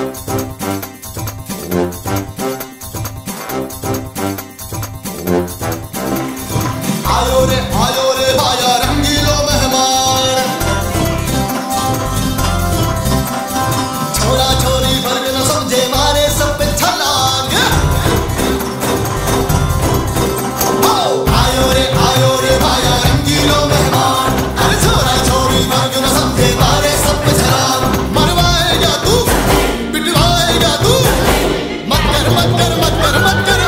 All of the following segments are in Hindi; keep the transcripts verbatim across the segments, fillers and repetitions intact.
आयो रे आयो रे भाया रंगीलो मेहमान, छोरा छोरी फर्क न समझे मारे सब पे छलांग। आयो रे आयो रे भाया रंगीलो मेहमान, अरे छोरा छोरी फर्क न समझे मारे सब पे छलांग। मरवाएगा तू पिटवाएगा तू, मत कर मत कर मत कर मत कर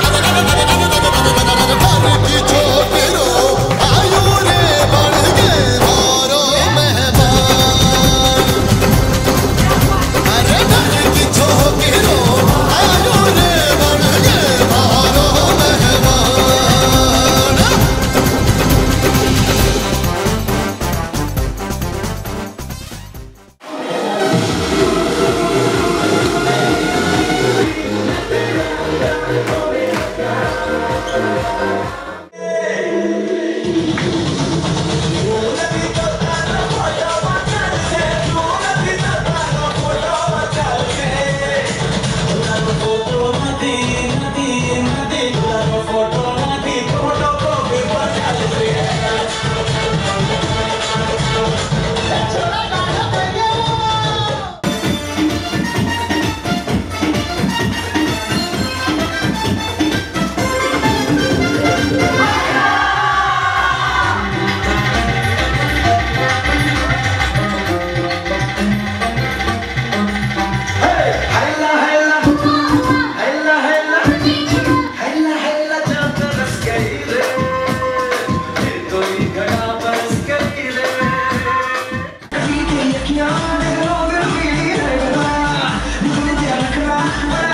Yeah.